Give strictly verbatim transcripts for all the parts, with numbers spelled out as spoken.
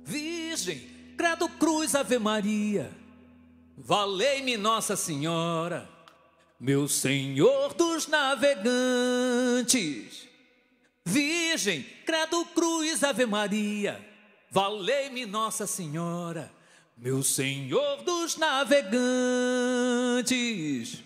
Virgem, credo, cruz, Ave Maria, valei-me Nossa Senhora, meu Senhor dos navegantes. Virgem, credo, cruz, Ave Maria, valei-me Nossa Senhora, meu Senhor dos navegantes.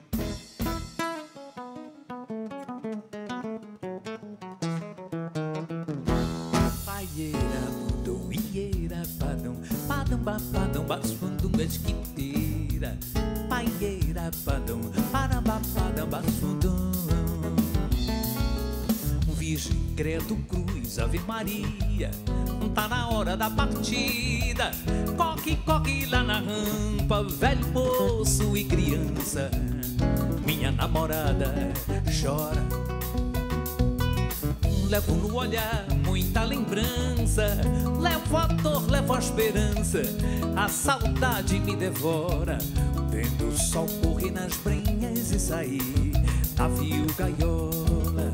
Padão, padão, basfundum, esquiteira. Paieira, padão, parambá, padão, basfundum. Virgem, credo, cruz, Ave Maria, tá na hora da partida. Corre, corre lá na rampa, velho, moço e criança. Minha namorada chora. Levo no olhar muita lembrança, levo a dor, levo a esperança, a saudade me devora, vendo o sol correr nas brenhas e sair navio gaiola.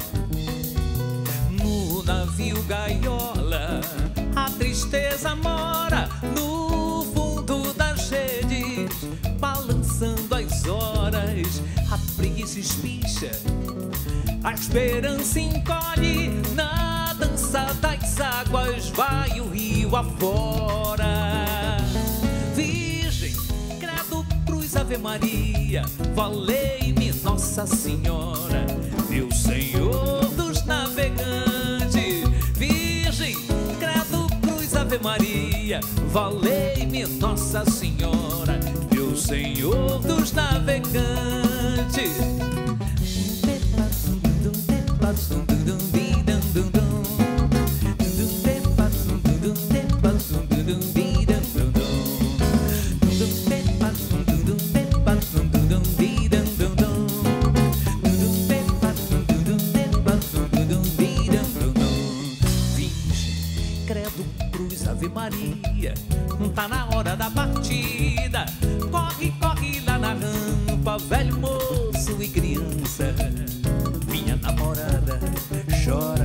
No navio gaiola a tristeza mora, no fundo das redes, balançando as horas, a preguiça espicha, a esperança encolhe, na dança das águas vai o rio afora. Virgem, credo, cruz, Ave Maria, valei-me Nossa Senhora, meu Senhor dos navegantes. Virgem, credo, cruz, Ave Maria, valei-me Nossa Senhora, meu Senhor dos navegantes. Maria, tá na hora da partida. Corre, corre lá na rampa, velho, moço e criança. Minha namorada chora.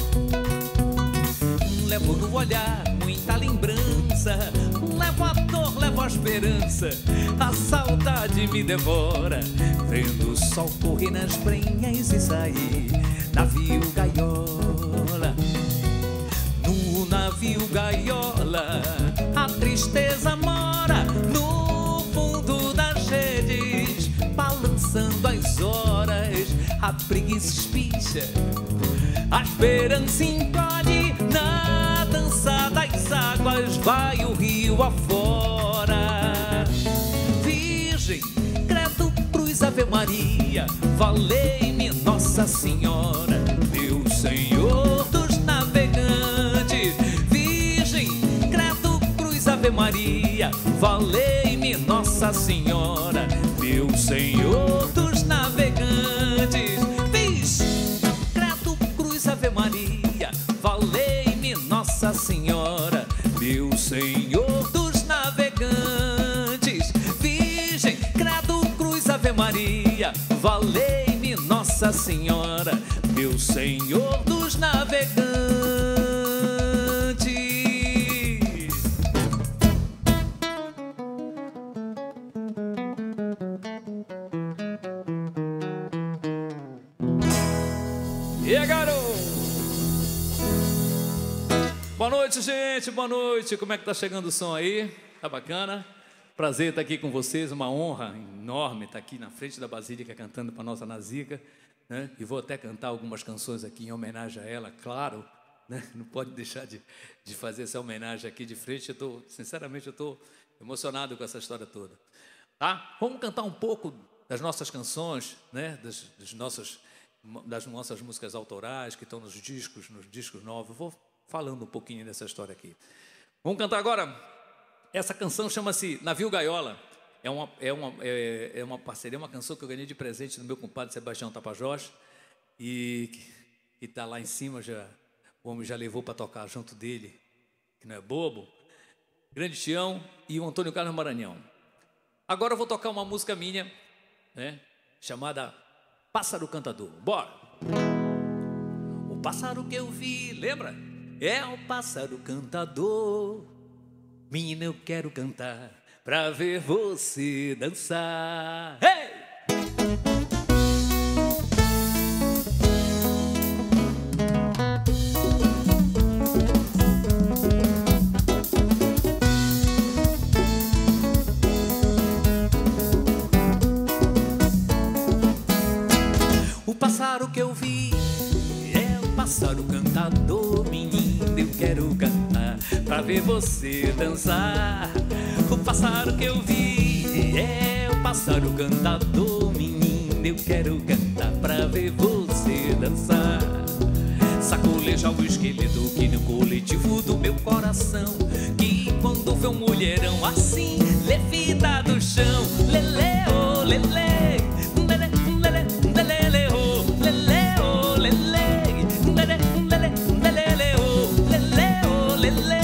Levo no olhar muita lembrança, levo a dor, levo a esperança, a saudade me devora, vendo o sol correr nas brenhas e sair navio gaiola. No navio gaiola a tristeza mora, no fundo das redes, balançando as horas, a preguiça espicha, a esperança encolhe, na dança das águas vai o rio afora. Virgem, credo, cruz, Ave Maria, valei-me Nossa Senhora, meu Senhor dos navegantes. Virgem, credo, cruz, Ave Maria, valei-me Nossa Senhora, meu Senhor dos navegantes. Fiz, credo, cruz, Ave Maria, valei-me Nossa Senhora, meu Senhor dos navegantes. Virgem, credo, cruz, Ave Maria, valei-me Nossa Senhora, meu Senhor dos navegantes. E aí, garoto? Boa noite, gente, boa noite. Como é que tá chegando o som aí? Tá bacana? Prazer estar aqui com vocês, uma honra enorme estar aqui na frente da Basílica cantando para nossa Nazica, né? E vou até cantar algumas canções aqui em homenagem a ela, claro, né? Não pode deixar de, de fazer essa homenagem aqui de frente. Eu tô, sinceramente, eu estou emocionado com essa história toda. Tá? Vamos cantar um pouco das nossas canções, né? Das, das, nossas, das nossas músicas autorais que estão nos discos, nos discos novos. Eu vou falando um pouquinho dessa história aqui. Vamos cantar agora. Essa canção chama-se Navio Gaiola. É uma, é, uma, é, é uma parceria, uma canção que eu ganhei de presente do meu compadre Sebastião Tapajós. E que está lá em cima, já, o homem já levou para tocar junto dele, que não é bobo. Grande Tião e o Antônio Carlos Maranhão. Agora eu vou tocar uma música minha, né, chamada Pássaro Cantador. Bora! O pássaro que eu vi, lembra? É o pássaro cantador menina, eu quero cantar pra ver você dançar. Hey! O pássaro que eu vi é o pássaro cantador, menina, eu quero cantar pra ver você dançar. O pássaro que eu vi é o pássaro cantador, menina, eu quero cantar pra ver você dançar. Sacoleja o esqueleto que no coletivo do meu coração, que quando vê um mulherão assim, levita do chão. Lele, oh, lele, lele, lele, lele, oh, lele, oh, lele, lele, lele, lele, oh, lele, oh, lele,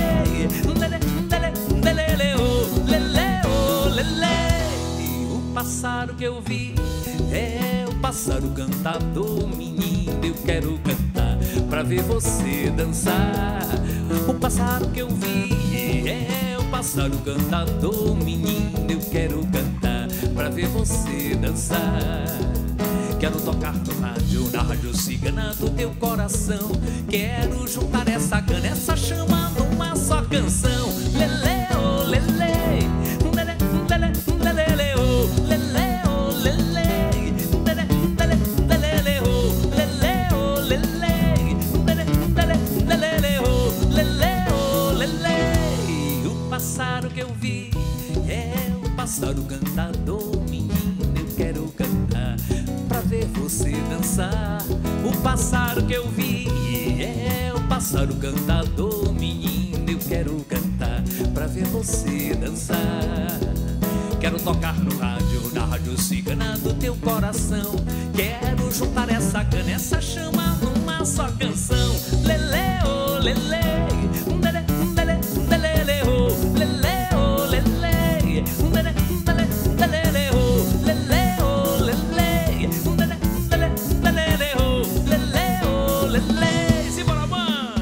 lele, lele, oh, lele, oh, lele. E o pássaro que eu vi é o pássaro cantador, menino, eu quero cantar pra ver você dançar. O pássaro que eu vi é o pássaro cantador, menino, eu quero cantar pra ver você dançar. Quero tocar no rádio, na rádio cigana do teu coração. Quero juntar essa cana, essa chama numa só canção. Lele, oh, lele, lele, lele, lele, oh, lele, oh, lele, lele, lele, lele, oh, lele, oh, lele, lele, lele, lele, oh, lele, oh, lele. O pássaro que eu vi é o pássaro cantador, menino, eu quero cantar pra ver você dançar. O pássaro que eu vi é o pássaro cantador, menino, eu quero cantar pra ver você dançar. Quero tocar no rádio, na rádio cigana do teu coração. Quero juntar essa cana, essa chama numa só canção. Lele, oh, lele, lele, lele, lele, oh, lele, oh, lele, lele, lele, lele, oh, lele, oh, lele, lele, lele, oh, lele, oh, lele. Simbora, mano!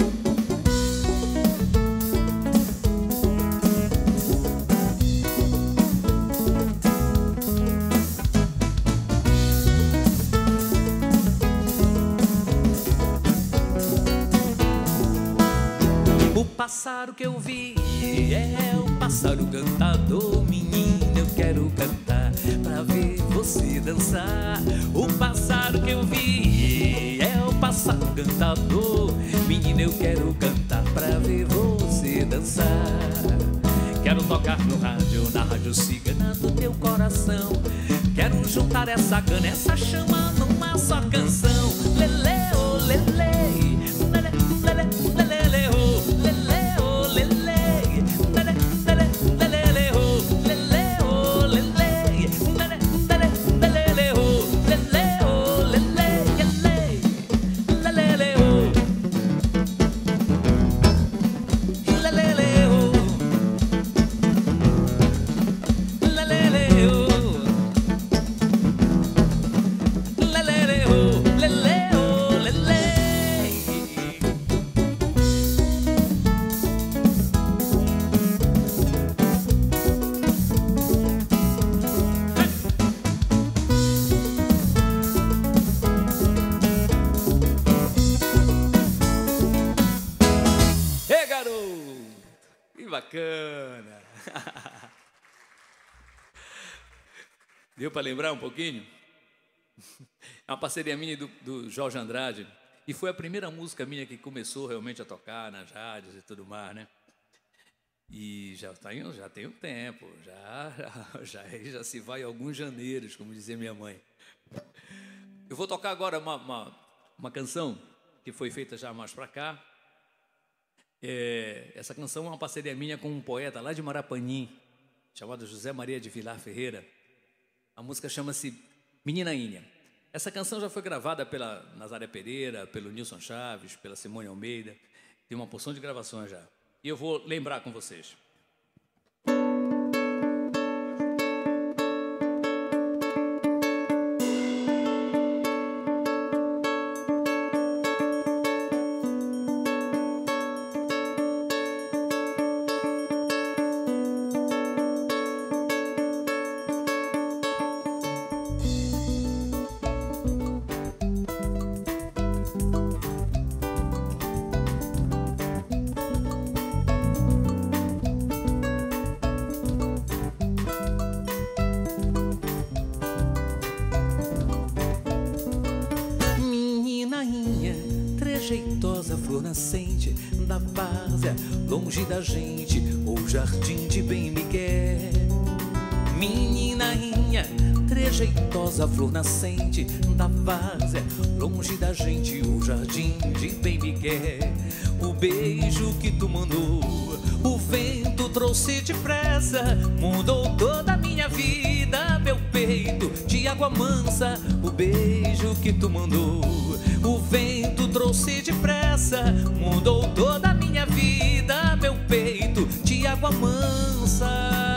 O pássaro que eu vi é o pássaro cantador, menina, eu quero cantar pra ver você dançar. O pássaro que eu vi é o pássaro cantador, menina, eu quero cantar pra ver você dançar. Quero tocar no rádio, na rádio cigana do teu coração. Quero juntar essa cana, essa chama numa só canção. Lele, oh, lele, lele, lele, lele, oh, lele, oh, lele, lele, lele, lele, oh, lele, oh, lele, lele, lele, lele, oh, lele, oh, lele, lele, lele, oh, lele, oh, lele, oh. Ei, garoto! Que bacana! Deu para lembrar um pouquinho? É uma parceria minha do, do Jorge Andrade. E foi a primeira música minha que começou realmente a tocar nas rádios e tudo mais, né? E já, tá, já tem um tempo, já, já, já se vai alguns janeiros, como dizia minha mãe. Eu vou tocar agora uma, uma, uma canção que foi feita já mais para cá. É, essa canção é uma parceria minha com um poeta lá de Marapanim, chamado José Maria de Vilar Ferreira. A música chama-se Menina Índia. Essa canção já foi gravada pela Nazaré Pereira, pelo Nilson Chaves, pela Simone Almeida. Tem uma porção de gravações já. E eu vou lembrar com vocês. flor nascente da várzea, longe da gente, o jardim de bem me quer. Meninainha, trejeitosa, flor nascente da várzea, longe da gente, o jardim de bem me quer. O beijo que tu mandou, o vento trouxe depressa, mudou toda a minha vida, meu peito de água mansa. O beijo que tu mandou, o vento trouxe depressa, mudou toda a minha vida, meu peito de água mansa.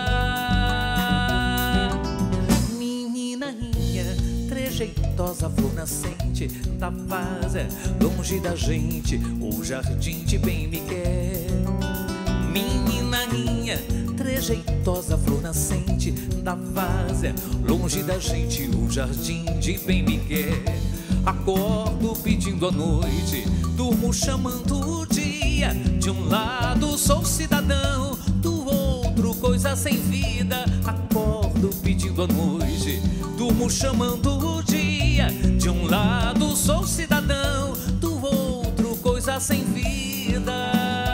Meninainha, trejeitosa, flor nascente da várzea, longe da gente, o jardim de bem me quer. Meninainha, trejeitosa, flor nascente da várzea, longe da gente, o jardim de bem me quer. Acordo pedindo a noite, durmo chamando o dia. De um lado sou cidadão, do outro coisa sem vida. Acordo pedindo a noite, durmo chamando o dia. De um lado sou cidadão, do outro coisa sem vida.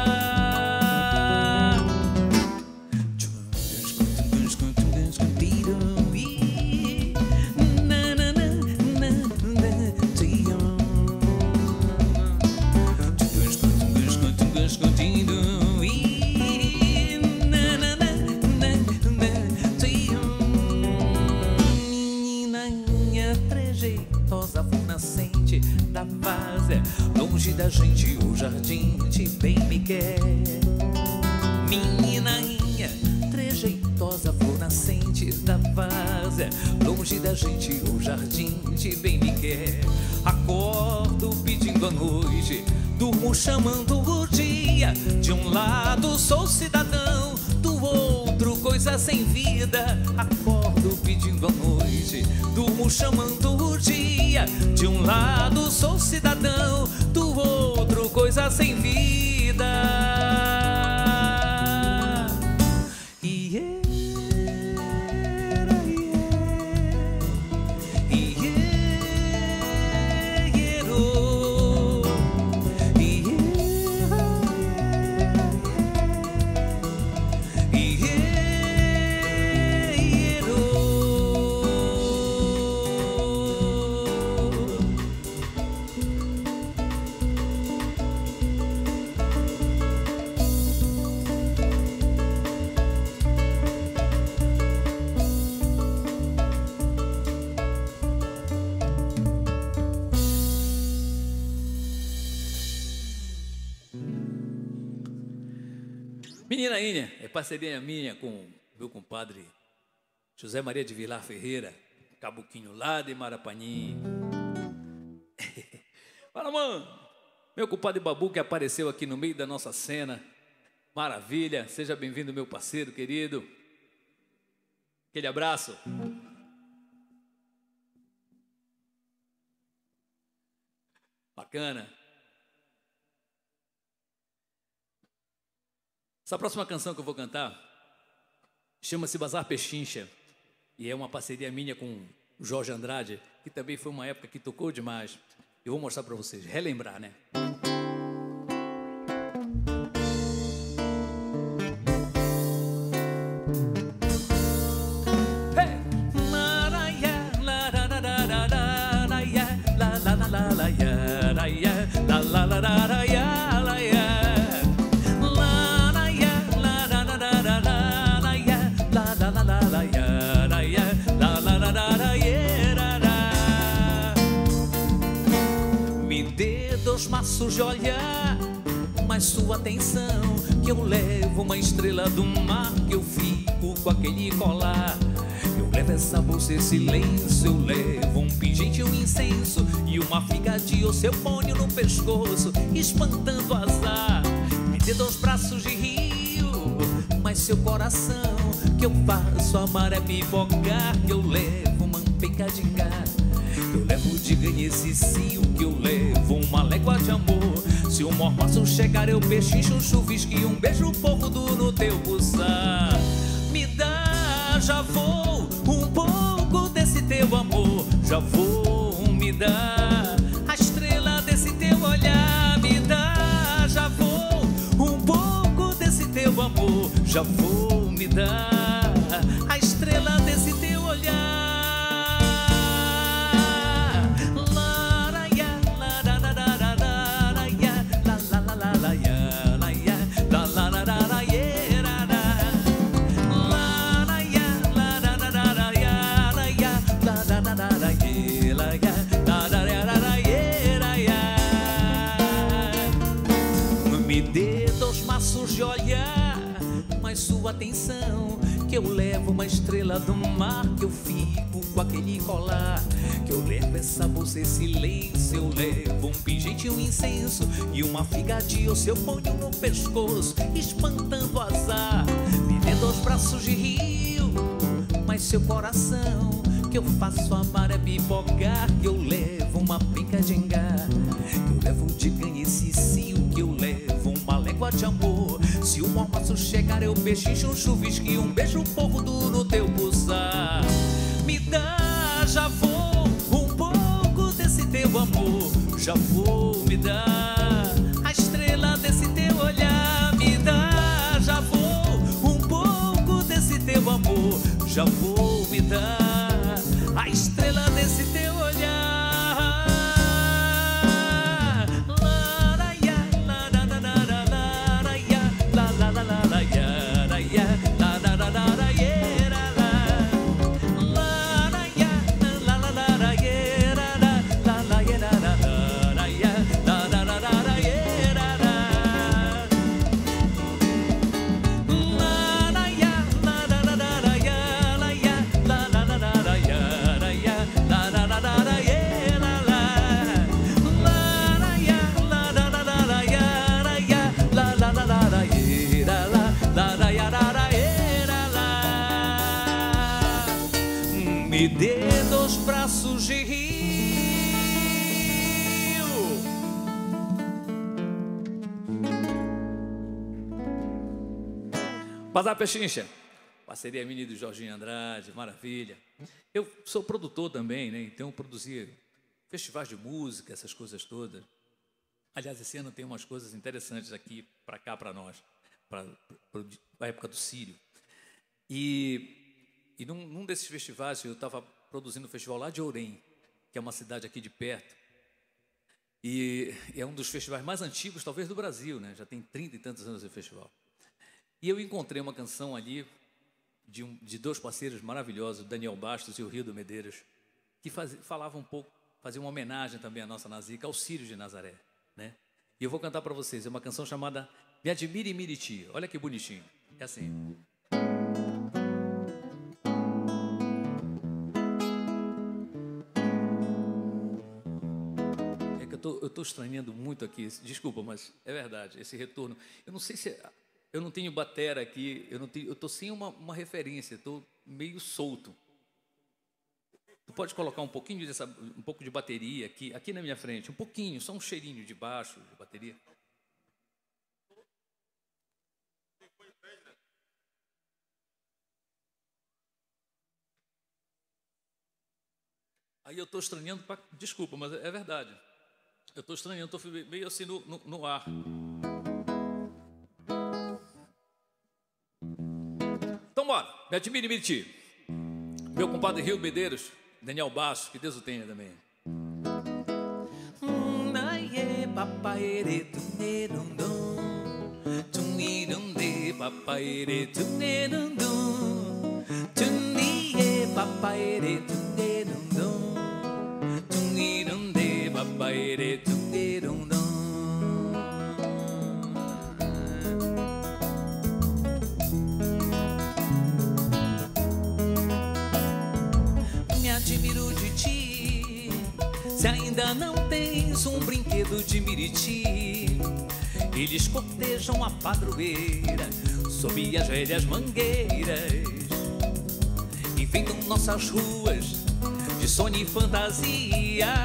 Longe da gente, o jardim de bem me quer. Meninainha, trejeitosa, flor nascente da várzea, longe da gente, o jardim de bem me quer. Acordo pedindo a noite, durmo chamando o dia. De um lado sou cidadão, do outro coisa sem vida. Acordo pedindo a noite, durmo chamando o dia. De um lado sou cidadão, do outro coisa sem vida. Yeah, yeah, yeah, yeah, oh, yeah, yeah, yeah, oh. Meninainha é parceria minha com meu compadre José Maria de Vilar Ferreira, cabuquinho lá de Marapanim. Fala, mano, meu compadre Babu que apareceu aqui no meio da nossa cena. Maravilha, seja bem-vindo, meu parceiro querido. Aquele abraço. Bacana. Essa próxima canção que eu vou cantar chama-se Bazar Pechincha e é uma parceria minha com o Jorge Andrade, que também foi uma época que tocou demais. Eu vou mostrar para vocês, relembrar, né? Dois maços de olhar, mas sua atenção, que eu levo uma estrela do mar, que eu fico com aquele colar. Eu levo essa bolsa, esse lenço, eu levo um pingente, um incenso e uma figa de osso, eu ponho no pescoço, espantando azar. Me dê dois braços de rio, mas seu coração, que eu faço amar é pipocar, que eu levo uma penca de gato. Eu levo de ganho esse cio, que eu levo uma légua de amor. Se o mormaço chegar eu pechincho, chuvisco e um beijo porrudo no teu pulsar. Me dá, já vou, um pouco desse teu amor. Já vou, me dá, a estrela desse teu olhar. Me dá, já vou me dar a estrela desse teu olhar. Laraia, larararararaia, la la la la la ya, la ya, la la la la la ye, la la. Laraia, lararararaia, la ya, la la la la la ye, la ya, la la la la la ye, la ya. Me dê dois maços de olhar, mas sua atenção, que eu levo uma estrela do mar, que eu fico com aquele colar, que eu levo essa bolsa, esse silêncio, eu levo um pingente, um incenso e uma figa de osso, eu ponho no pescoço, espantando o azar. Me dê dois braços de rio, mas seu coração, que eu faço amar é pipocar, que eu levo uma penca de engar, que eu levo de ganho esse cio, que eu levo uma légua de amor. Se o almoço chegar eu pechincho um chuvisque, um beijo um pouco duro no teu pulsar. Me dá, já vou, um pouco desse teu amor, já vou me dar a estrela desse teu olhar. Me dá, já vou, um pouco desse teu amor, já vou me dar a estrela desse teu olhar. Me dê dois braços de rio. Bazar Pechincha, parceria minha do Jorginho Andrade, maravilha. Eu sou produtor também, né? Então eu produzia festivais de música, essas coisas todas. Aliás, esse ano tem umas coisas interessantes aqui para cá, para nós, para a época do Círio. E E num, num desses festivais, eu estava produzindo um festival lá de Ourém, que é uma cidade aqui de perto. E é um dos festivais mais antigos, talvez, do Brasil, né? Já tem trinta e tantos anos de festival. E eu encontrei uma canção ali de, um, de dois parceiros maravilhosos, Daniel Bastos e o Rildo Medeiros, que faz, falavam um pouco, faziam uma homenagem também à nossa Nazica, ao Círio de Nazaré, né? E eu vou cantar para vocês, é uma canção chamada Me Admire Miriti. Olha que bonitinho. É assim. Eu estou estranhando muito aqui, desculpa, mas é verdade, esse retorno. Eu não sei se... Eu não tenho batera aqui, eu estou sem uma, uma referência, estou meio solto. Tu pode colocar um pouquinho dessa, um pouco de bateria aqui, aqui na minha frente, um pouquinho, só um cheirinho de baixo, de bateria. Aí eu estou estranhando, pra, desculpa, mas é verdade. Eu estou estranhando, estou meio assim no, no, no ar. Então, bora. Me admire, Miriti. Meu compadre Rio Medeiros, Daniel Bastos, que Deus o tenha também. Me admiro de ti, se ainda não tens um brinquedo de Miriti. Eles cortejam a padroeira sob as velhas mangueiras, enfeitam nossas ruas de sonho e fantasia,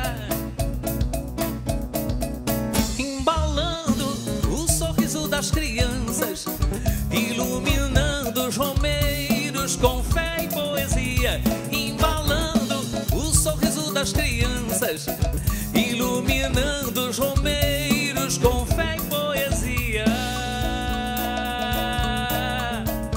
embalando o sorriso das crianças, iluminando os romeiros com fé e poesia, embalando o sorriso das crianças, iluminando os romeiros com fé e poesia.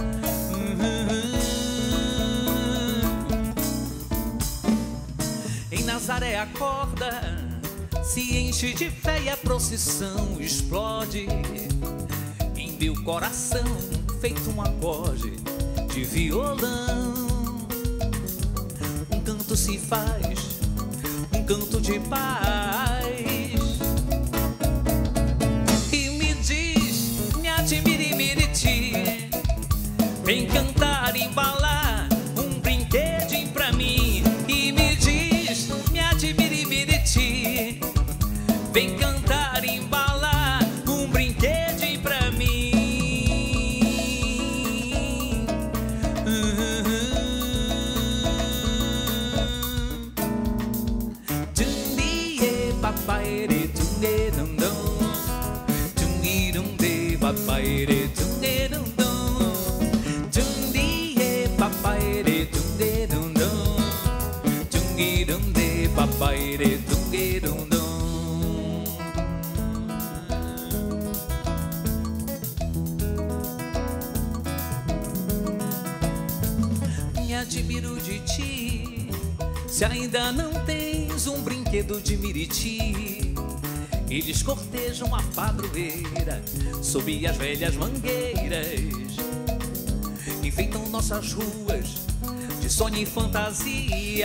acorda, se enche de fé e a procissão explode em meu coração, feito um acorde de violão. Um canto se faz, um canto de paz, e me diz, me admire, miriti, vem cantar, embalar um brinquedinho pra mim. E me diz, me admire, miriti, vem cantar, embalar um brinquedinho pra mim. Tundiê, papaere, tunê, dum dum, tungi dum de, papaere, tunê, dum dum, tundiê, papaere, tunê, dum dum, tungi dum de, papaere, tunê, dum dum. Me admiro de ti, se ainda não tens um brinquedo de miriti. Eles cortejam a padroeira sob as velhas mangueiras, enfeitam nossas ruas de sonho e fantasia,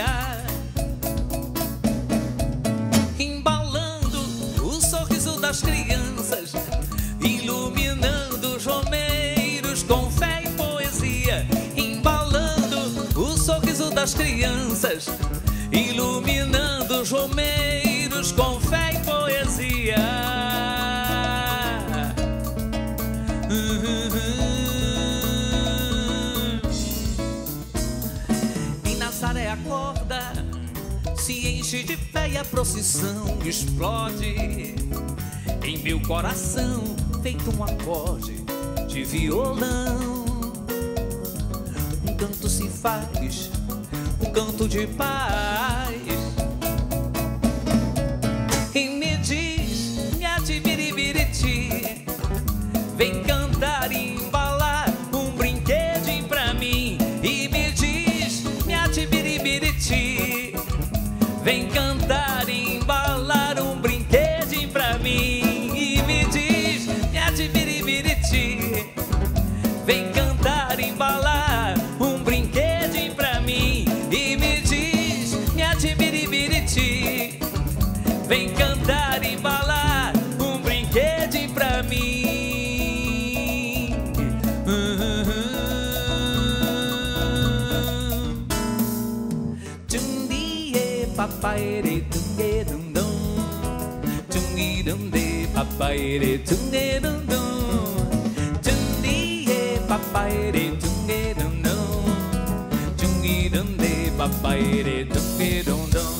embalando o sorriso das crianças, iluminando os romeiros com fé e poesia. Embalando o sorriso das crianças, iluminando os romeiros com fé e poesia. E Nazaré acorda, se enche de fé e a procissão explode em meu coração, feito um acorde de violão. Um canto se faz, um canto de paz, e me diz, me admire, miriti, vem cantar e embalar um brinquedinho pra mim. E me diz, me admire, miriti, vem cantar e embalar um brinquedinho pra mim. E me diz, me admire, miriti, vem cantar e embalar um brinquedinho pra mim. E me diz, me admire, miriti, vem cantar e embalar um brinquedinho pra mim. Tundiê, papaere, tungue, dum dum, tungi dum de, papaere, tungue, dum dum, tundiê, papaere, tungue, dum dum, tungi dum de, papaere, tungue, dum dum.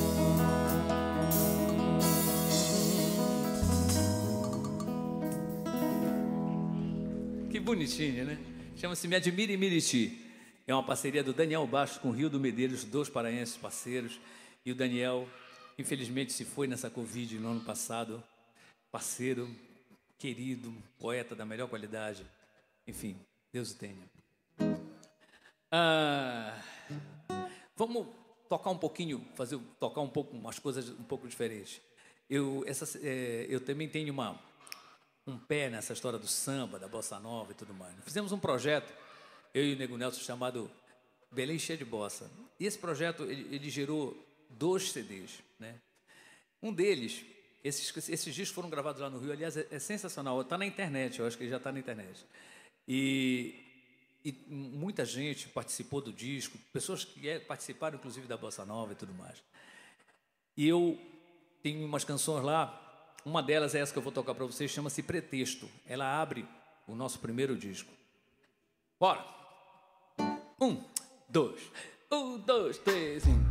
Que bonitinho, né? Chama-se Me Admire, Miriti. É uma parceria do Daniel Bastos com o Rio do Medeiros, dois paraenses parceiros. E o Daniel, infelizmente, se foi nessa Covid no ano passado. Parceiro, querido, poeta da melhor qualidade. Enfim, Deus o tenha. Ah, vamos tocar um pouquinho, fazer, tocar um pouco, umas coisas um pouco diferentes. Eu, essa, é, eu também tenho uma... um pé nessa história do samba, da bossa nova e tudo mais. Fizemos um projeto, eu e o Nego Nelson, chamado Belém Cheia de Bossa. E esse projeto, ele, ele gerou dois C Ds, né? Um deles, esses, esses discos foram gravados lá no Rio, aliás, é, é sensacional, está na internet, eu acho que ele já está na internet. E, e muita gente participou do disco, pessoas que é, participaram, inclusive, da bossa nova e tudo mais. E eu tenho umas canções lá. Uma delas é essa que eu vou tocar para vocês, chama-se Pretexto. Ela abre o nosso primeiro disco. Bora! Um, dois, um, dois, três, um.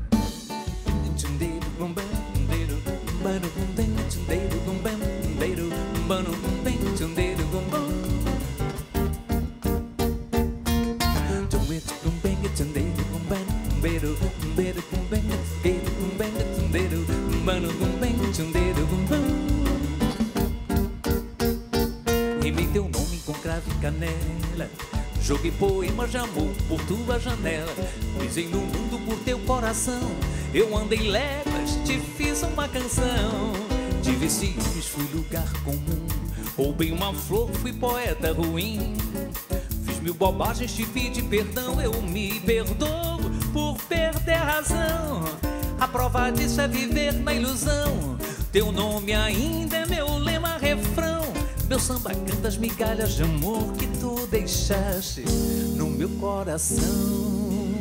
Rimei teu nome com cravo e canela, Joguei poemas de amor por tua janela, pisei no mundo por teu coração. Eu andei léguas, te fiz uma canção. Tive ciúmes, fui lugar comum. Roubei uma flor, fui poeta ruim. Fiz mil bobagens, te pedi perdão. Eu me perdoo por perder a razão. A prova disso é viver na ilusão. Teu nome ainda é meu lema, refrão. Meu samba canta as migalhas de amor que tu deixaste no meu coração.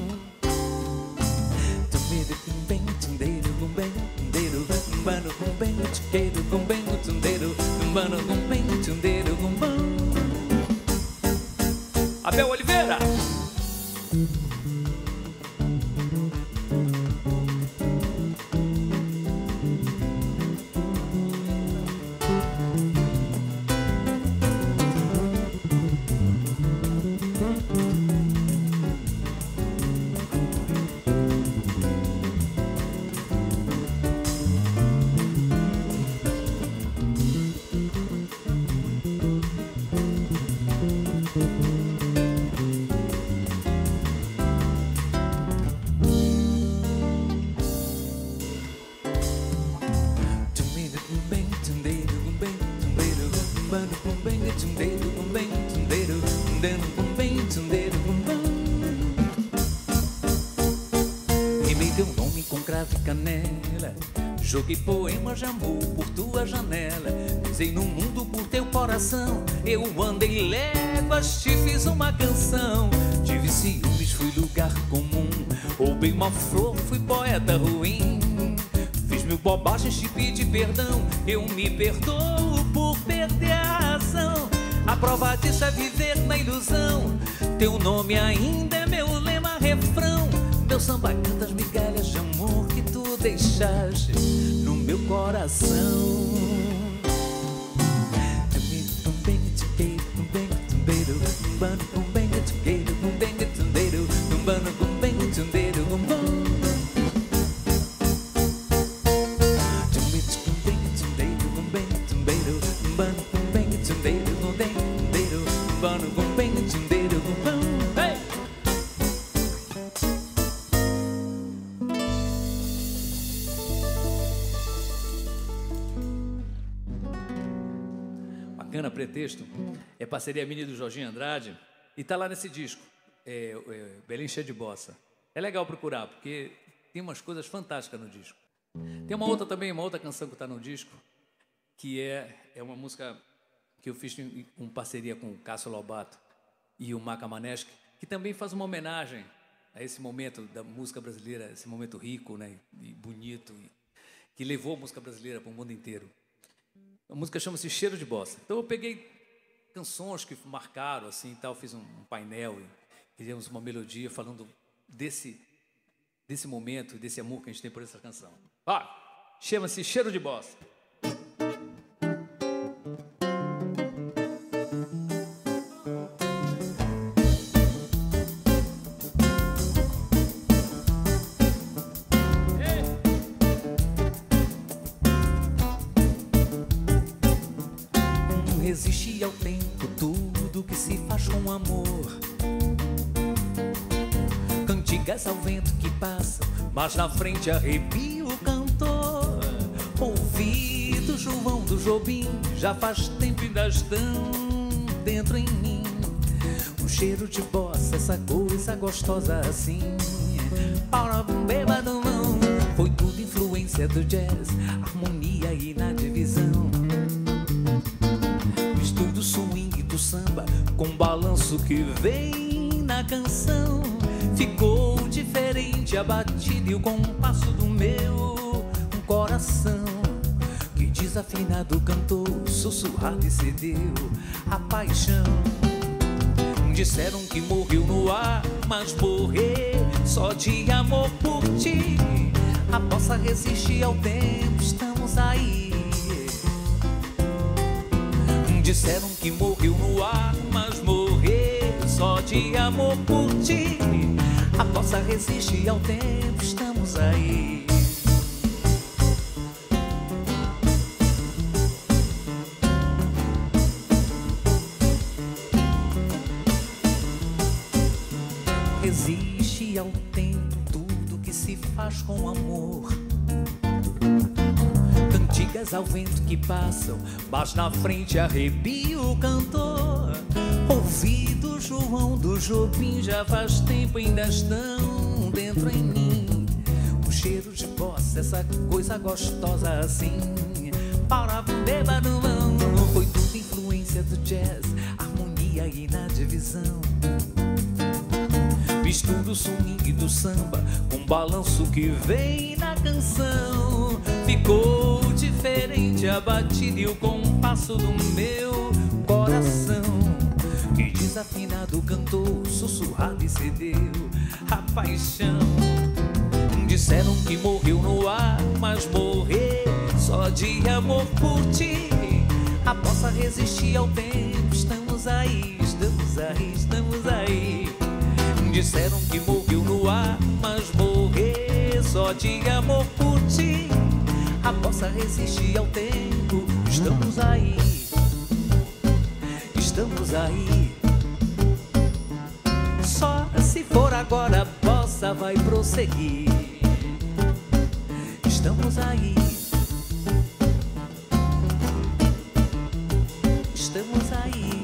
Abel Oliveira. Rimei teu nome com cravo e canela, joguei poemas de amor por tua janela, pisei no mundo por teu coração. Eu andei léguas, te fiz uma canção. Tive ciúmes, fui lugar comum. Roubei uma flor, fui poeta ruim. Fiz mil bobagens, te pedi perdão. Eu me perdoo por perder a razão. A prova disso é viver na ilusão. Teu nome ainda é meu lema, refrão. Meu samba canta as migalhas de amor que tu deixaste no meu coração. Bacana, Pretexto. É parceria minha do Jorginho Andrade e tá lá nesse disco, é, é, Belém Cheia de Bossa. É legal procurar, porque tem umas coisas fantásticas no disco. Tem uma outra também, uma outra canção que está no disco, que é, é uma música que eu fiz em, em parceria com o Cássio Lobato e o Maca Maneschi, que também faz uma homenagem a esse momento da música brasileira, esse momento rico, né, e bonito, e, que levou a música brasileira para o mundo inteiro. A música chama-se Cheiro de Bossa. Então eu peguei canções que marcaram, assim, tal, fiz um, um painel e fizemos uma melodia falando desse, desse momento, desse amor que a gente tem por essa canção. Ah, chama-se Cheiro de Bossa. Resiste ao tempo tudo que se faz com amor. Cantigas ao vento que passa, mas na frente arrepia o cantor. Ouvido João do Jobim, já faz tempo ainda estão dentro em mim. Um cheiro de bossa, essa coisa gostosa assim. Para um bêbado não, foi tudo influência do jazz, harmonia e na divisão. Do swing do samba com balanço que vem na canção. Ficou diferente a batida e o compasso do meu coração, que desafinado cantou, sussurrado e cedeu a paixão. Disseram que morreu no ar, mas morrer só de amor por ti. A bossa resiste ao tempo, estamos aí. Disseram que morreu no ar, mas morrer só de amor por ti. A bossa resiste ao tempo, estamos aí. resiste ao tempo, tudo que se faz com amor. Cantigas ao vento que passam, mas na frente arrepia o cantor. Ouvido João do Jobim, já faz tempo ainda estão dentro em mim. O cheiro de bossa, essa coisa gostosa assim. Para beba no mão, foi tudo influência do jazz, harmonia e na divisão. Mistura o swing do samba com balanço que vem na canção. Ficou diferente a batida e o compasso do meu coração, que desafinado cantou, sussurrado e cedeu a paixão. Disseram que morreu no ar, mas morrer só de amor por ti. A bossa resistir ao tempo, estamos aí, estamos aí, estamos aí. Disseram que morreu no ar, mas morrer só de amor por ti. A bossa resistir ao tempo, estamos aí, estamos aí. Só se for agora, a bossa vai prosseguir. Estamos aí, estamos aí.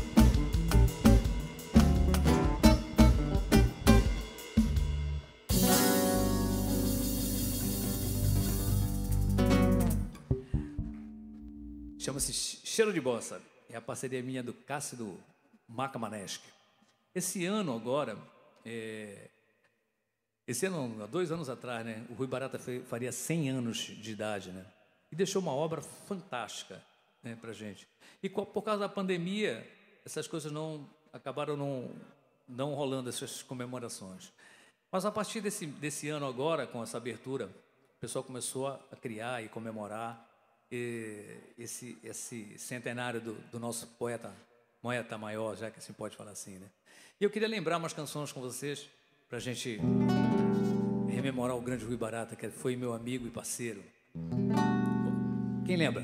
Chama-se Cheiro de Bossa. É a parceria minha do Cássio e do Maca Maneschi. Esse ano agora, é... esse ano, há dois anos atrás, né, o Rui Barata faria cem anos de idade, né? E deixou uma obra fantástica, né, pra gente. E por causa da pandemia, essas coisas não acabaram não, não rolando, essas comemorações. Mas a partir desse, desse ano agora, com essa abertura, o pessoal começou a, a criar e comemorar Esse, esse centenário do, do nosso poeta, poeta maior, já que assim pode falar assim, né? E eu queria lembrar umas canções com vocês, para a gente rememorar o grande Rui Barata, que foi meu amigo e parceiro. Quem lembra?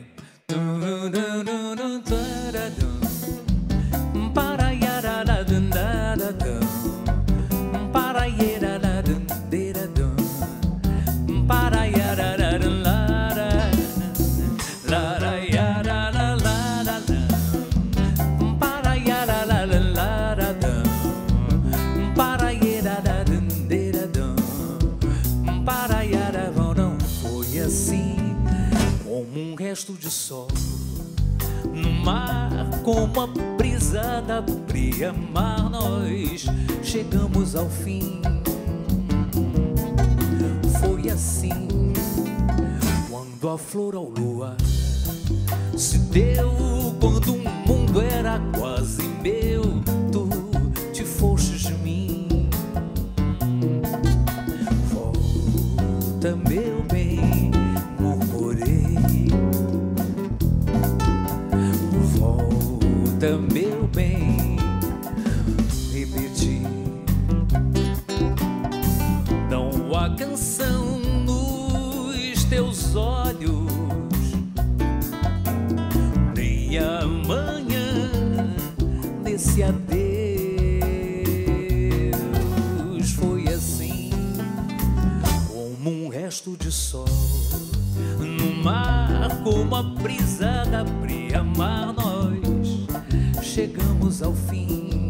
Resto de sol no mar, como a brisa da bria mar, nós chegamos ao fim. Foi assim quando a flor ao luar se deu, quando o mundo era quase meu, tu te fostes de mim. Volta, meu bem, murmurei. Volta, meu bem, repeti. Não há canção nos teus olhos, nem amanhã nesse adeus. Foi assim como um resto de sol no mar, como a brisa da bria mar, nós chegamos ao fim.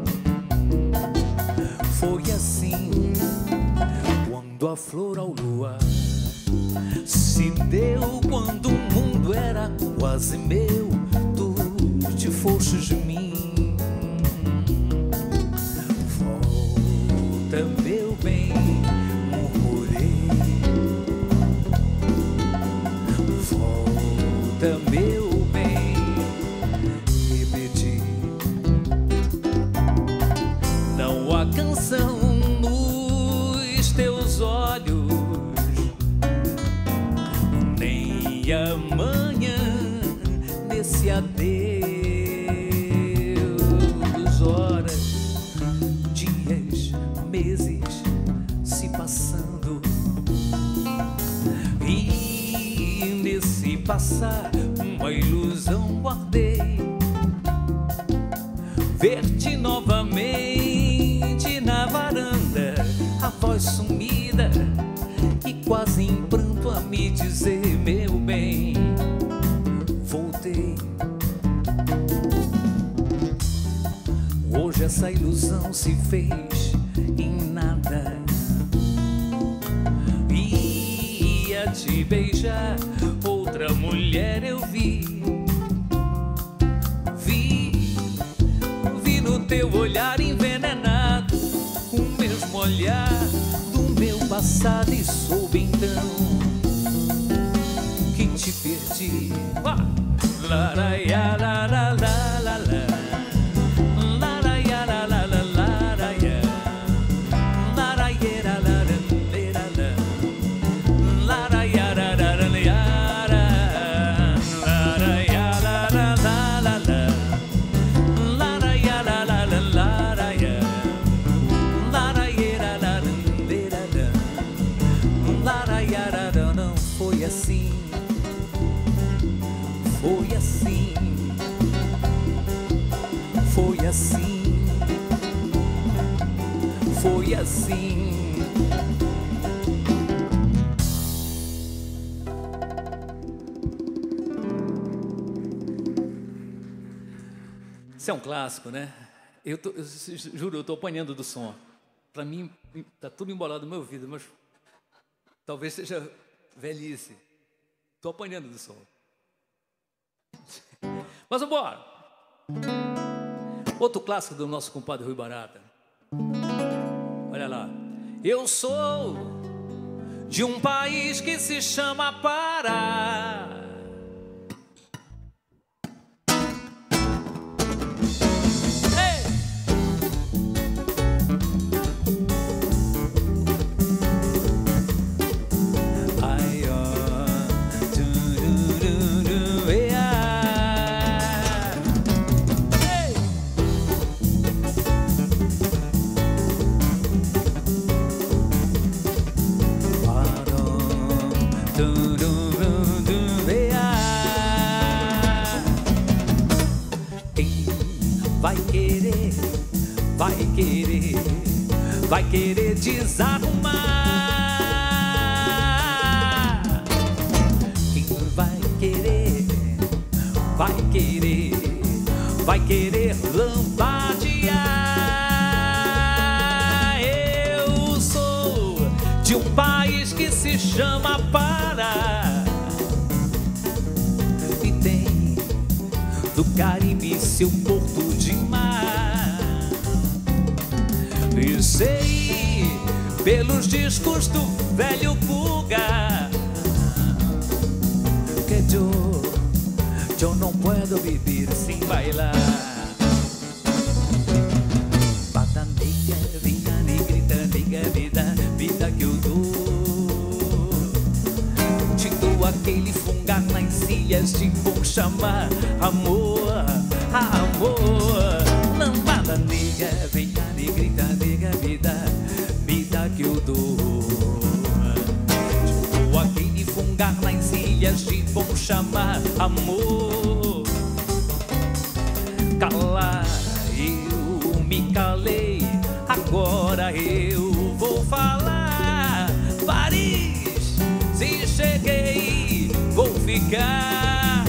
Foi assim quando a flor ao luar se deu, quando o mundo era quase meu, tu te fostes de mim. Volta, meu bem, murmurei. Volta, meu bem, repeti. Não há canção nos teus olhos, nem amanhã nesse adeus. Horas, dias, meses se passando, e nesse passar uma ilusão guardei, ver-te novamente na varanda. quase em pranto a me dizer: meu bem, voltei. Hoje essa ilusão se fez em nada. Ia te beijar, outra mulher eu vi. Vi, vi no teu olhar envenenado o mesmo olhar do meu passado, e soube então que te perdi. Ah! La, la, ya, la, la, la, la, la. Foi assim, foi assim, foi assim, foi assim. Isso é um clássico, né? Eu, tô, eu juro, eu tô apanhando do som. Para mim, tá tudo embolado no meu ouvido, mas talvez seja velhice. Tô apanhando do som. Mas vamos embora. Outro clássico do nosso compadre Rui Barata. Olha lá. Eu sou de um país que se chama Pará. Vai querer, vai querer, vai querer desarrumar. Quem vai querer, vai querer, vai querer lambadear. Eu sou de um país que se chama Pará e tem do Caribe seu porto de mar. E sei pelos discos do velho Guga que eu, eu não puedo vivir sem bailar. Bata negra, vinha negrita, nega vida, vida que eu dou. Te dou aquele fungar nas ilhas de bom chamar amor, amor. Lambada nega, vem cá negrita, nega vida, vida que eu dou. Te dou aquele fungar nas ilhas de bom chamar amor. Calar, eu me calei, agora eu vou falar. Paris, se cheguei, vou ficar.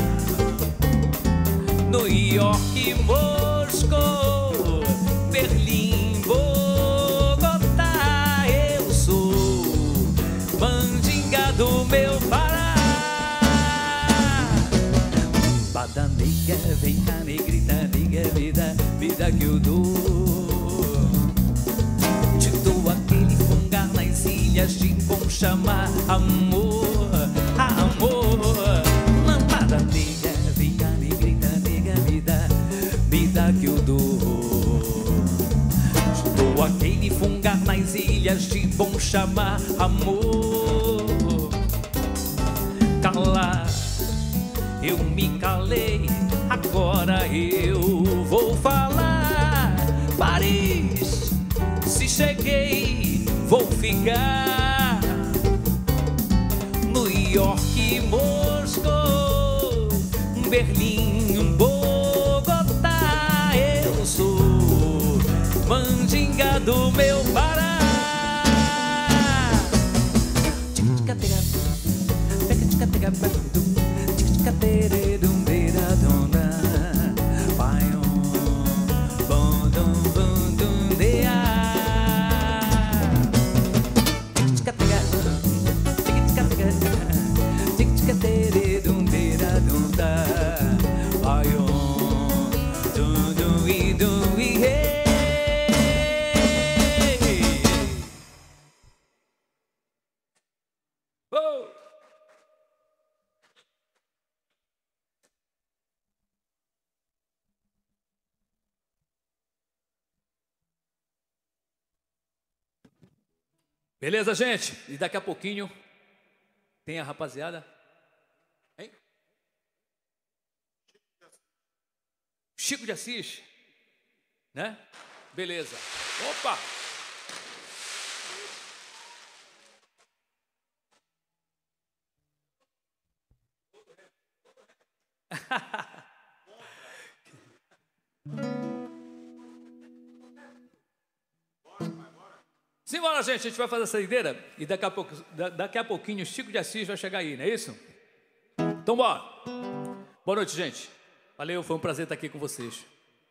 New York, Moscou, Berlim, Bogotá. Eu sou mandinga do meu Pará. Bada nega, vem cá negrita, nega vida, vida que eu dou. Te dou aquele fungar nas ilhas de bom chamar amor, amor. Lambada nega, vem cá negrita, nega vida, vida que eu dou. Te dou aquele fungar nas ilhas de bom chamar amor. Calar, eu me calei, agora eu vou falar. Paris, se cheguei, vou ficar. New York, Moscou, Berlim, Bogotá. Eu sou mandinga do meu Pará. Beleza, gente? E daqui a pouquinho tem a rapaziada. Hein? Chico de Assis, né? Beleza. Opa! Simbora, gente, a gente vai fazer a saideira e daqui a, pouco, daqui a pouquinho o Chico de Assis vai chegar aí, não é isso? Então bora. Boa noite, gente. Valeu, foi um prazer estar aqui com vocês.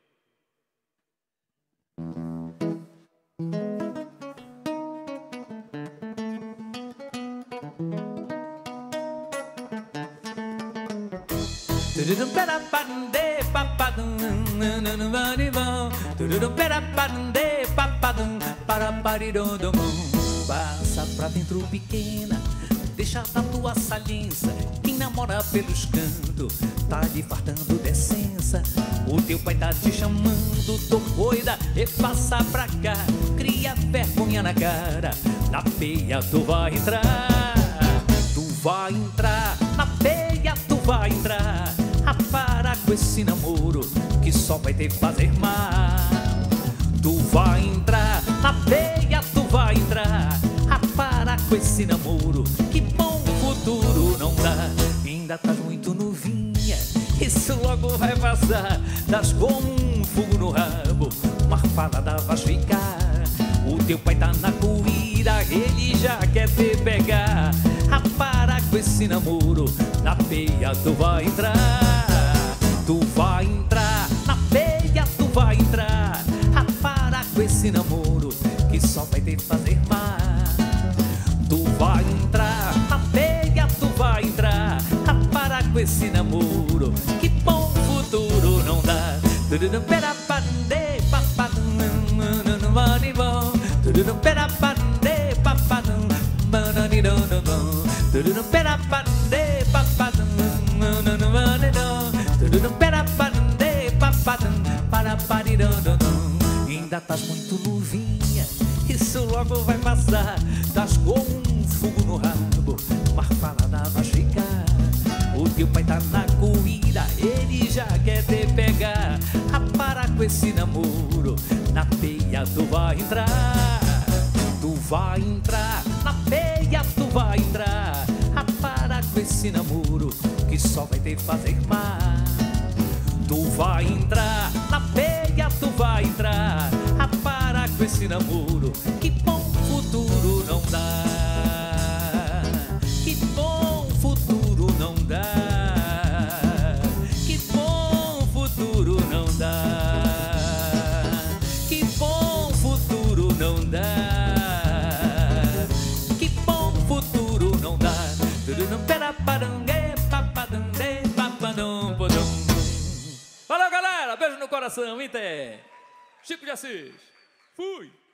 Passa pra dentro pequena, deixa da tua saliência. Quem namora pelos cantos tá lhe fartando decência. O teu pai tá te chamando, tô doida, e passa pra cá. Cria vergonha na cara, na peia tu vai entrar. Tu vai entrar, na peia tu vai entrar. A para com esse namoro que só vai te fazer mal. Tu vai entrar, na peia tu vai entrar. A para com esse namoro que bom futuro não dá. Ainda tá muito novinha, isso logo vai passar. Das com um fogo no rabo, uma falada vai ficar. O teu pai tá na corrida, ele já quer te pegar. A para com esse namoro, na peia tu vai entrar. Tu vai entrar, na peia tu vai entrar. A para com esse namoro que só vai te fazer mal. Tu vai entrar, na peia tu vai entrar. A para com esse namoro que bom futuro não dá. Tudo pera pande papadum, não vale bom. Tudo pera pande papadum, bananidão não bom. Tudo pera pande papadum, não vale bom. Tudo pera pande papadum, para paridão. Ainda tá muito novinha, isso logo vai passar. Tás com um fogo no rabo, uma falada vai chegar. O teu pai tá na corrida, ele já quer te pegar. A para com esse namoro, na peia tu vai entrar. Tu vai entrar, na peia tu vai entrar. A para com esse namoro que só vai te fazer mal. Tu vai entrar, na peia tu vai entrar. A para com esse namoro que bom futuro não dá. Que bom futuro não dá. Que bom futuro não dá. Que bom futuro não dá. Que bom futuro não dá. Valeu, galera, beijo no coração, Inter. Chico de Assis, fui.